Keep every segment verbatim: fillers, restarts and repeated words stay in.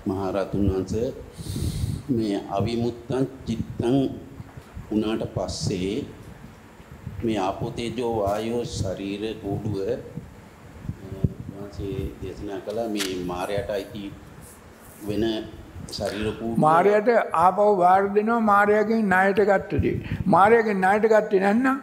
මහරහතුන් වහන්සේ මේ අවිමුත්තං චිත්තං උනාට පස්සේ මේ ආපෝ තේජෝ වායෝ ශරීර කූඩුව වහන්සේ දේශනා කළා මේ මායයට අයිති වෙන ශරීර කූඩුව මායයට ආපහු වාර දෙනවා මායයෙන් ණයට ගත්තදී මායයෙන් ණයට ගත්තේ නැත්නම්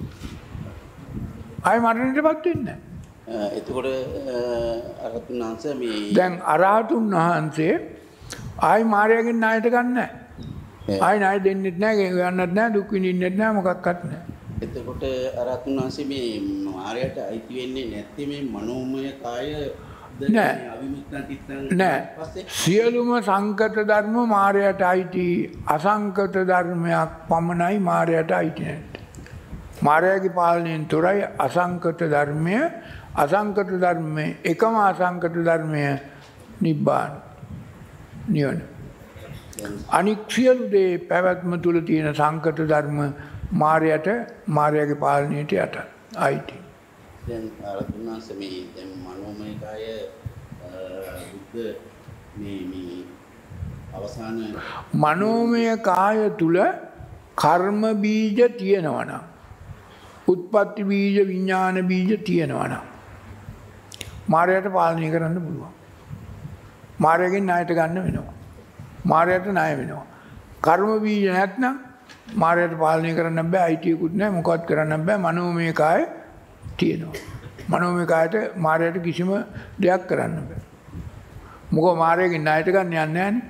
ආයි මරණයටපත් වෙන්නේ නැහැ. එතකොට අරහතුන් වහන්සේ මේ දැන් අරහතුන් වහන්සේ ආයි මායයෙන් ණයට ගන්න නැහැ. ආයි ණය දෙන්නෙත් නැහැ, ගන්නත් නැහැ, දුක් විඳින්නෙත් නැහැ, මොකක්වත් නැහැ. එතකොට අරහතුන් වහන්සේ මේ මායයට අයිති වෙන්නේ නැත්තේ මේ මනෝමය කාය නෑ. අවිමුත්තං චිත්තං නෑ. සියලුම සංකත ධර්ම මායයට අයිති. අසංකත ධර්මයක් පමණයි මායයට අයිති නැත්තේ. මායාවේ පාලනයෙන් තොරයි අසංකත ධර්මය. අසංකත ධර්මයේ එකම අසංකත ධර්මය නිබ්බාන නිවන. අනික් සියලු දේ පැවැත්ම තුල තියෙන සංකත ධර්ම මායාවට මායාවේ පාලනයට යට අයිති. දැන් අරහතුන් වහන්සේ මේ දැන් මනෝමය කාය බුද්ධ මේ මේ අවසාන මනෝමය කාය තුල කර්ම බීජ තියෙනවා නම් උත්පත්ති බීජ විඥාන බීජ තියෙනවා නම් මායයට පාලනය කරන්න පුළුවන්. මායයෙන් ණයට ගන්න වෙනවා. මායයට ණය වෙනවා. කර්ම බීජ නැත්නම් මායයට පාලනය කරන්න බෑ. අයිතියකුත් නැහැ, මොකවත් කරන්න බෑ. මනෝමය කාය තියෙනවා. මනෝමය කායට මායයට කිසිම දෙයක් කරන්න බෑ. මොකද මායයෙන් ණයට ගන්න යන්නේ නැහනේ.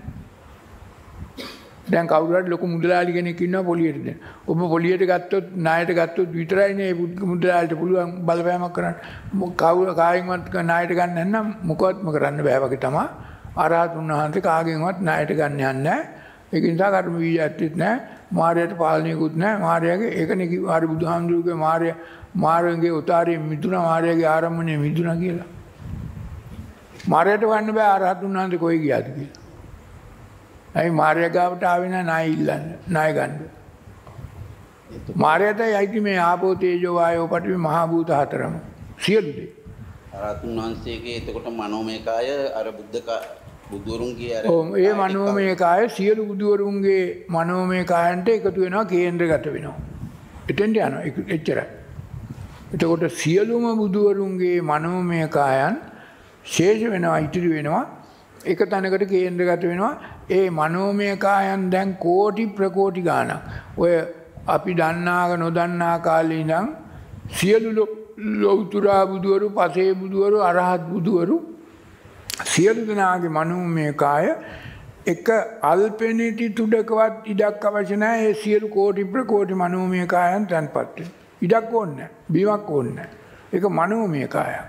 දැන් කවුරු හරි ලොකු මුදලාලි කෙනෙක් ඉන්නවා පොලියට දෙන්න. ඔබ පොලියට ගත්තොත් ණයට ගත්තොත් විතරයිනේ ඒ මුදලාලිට පුළුවන් බලපෑමක් කරන්න. කවුරු කායින්වත් ණයට ගන්න නැත්නම් මොකවත්ම කරන්න බෑ වගේ තමයි. අරහතුන් වහන්සේ කාගෙන්වත් ණයට ගන්න යන්නේ නැහැ. ඒක නිසා කර්ම බීජයත් නැහැ. මායයට පාලනයකුත් නැහැ. මායගේ ඒකනේ කිව්වා හරි බුදුහාමුදුරුවෝ මාය මායගේ උතාරිය මිදුණා මායගේ ආරම්භණය මිදුණා කියලා. මායයට වන්න බෑ අරහතුන් වහන්සේ කොයි ගියාද කියලා. අයි මාර්ය ගාවට ආවේ නැහැ ණය ඉල්ලන්න ණය ගන්න. මාර්යටයි අයිති මේ ආපෝ තේජෝ වායෝ පඨවි මහා භූත හතරම සියලු දේ. අරහතුන් වහන්සේගේ එතකොට මනෝමය කාය අර බුද්ධ බුදුවරුන්ගේ අර ඔව් ඒ මනෝමය කාය සියලු බුදුවරුන්ගේ මනෝමය කායන්ට එකතු වෙනවා කේන්ද්‍රගත වෙනවා. එතෙන්ට යනවා එච්චරයි. එතකොට සියලුම බුදුවරුන්ගේ මනෝමය කායන් ශේෂ වෙනවා ඉතිරි වෙනවා එක තැනකට කේන්ද්‍රගත වෙනවා. ඒ මනෝමය කායන් දැන් කෝටි ප්‍රකෝටි ගාණක්. ඔය අපි දන්නාක නොදන්නා කාලේ ඉඳන් සියලු ලෞතුරා බුදුවරු, පසේ බුදුවරු, අරහත් බුදුවරු සියලු දෙනාගේ මනෝමය කාය එක අල්පෙනිටි තුඩකවත් ඉඩක් අවශ්‍ය නැහැ. ඒ සියලු කෝටි ප්‍රකෝටි මනෝමය කායන් තැන්පත් වෙනවා. ඉඩක් ඕනේ නැහැ. බීමක් ඕනේ නැහැ. ඒක මනෝමය කායයක්.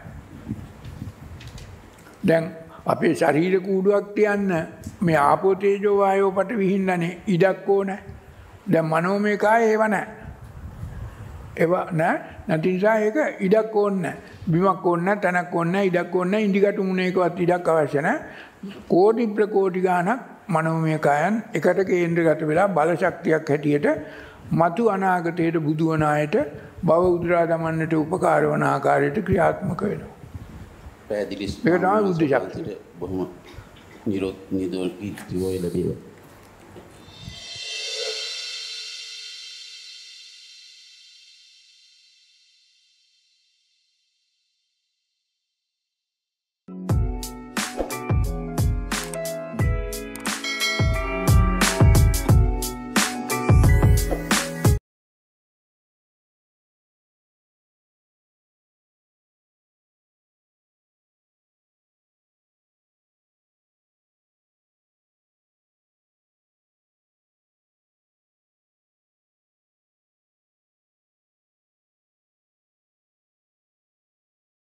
දැන් අපේ ශරීර කූඩුවක් තියන්න මේ ආපෝ තේජෝ වායෝ පඨවි හින්දානේ ඉඩක් ඕනේ. දැන් මනෝමය කාය ඒව නැහැ. ඒව නැහැ. නැති නිසා ඒක ඉඩක් ඕනේ නැහැ. බිමක් ඕනේ නැහැ, තැනක් ඕනේ නැහැ, ඉඩක් ඕනේ නැහැ, ඉන්දිකටු මුණේකවත් ඉඩක් අවශ්‍ය නැහැ. කෝටි ප්‍රකෝටි ගාණක් මනෝමය කායන් එකට කේන්ද්‍රගත වෙලා බල ශක්තියක් හැටියට මතු අනාගතයේ බුදු වන අයට භව උදුරා දමන්නට උපකාර වන ආකාරයට ක්‍රියාත්මක වෙනවා. පැහැදිලි මේක තමයි බුද්ධ ශක්තිය. බොහොම නිරෝධ නිරෝධී ජීවය ලැබේවා.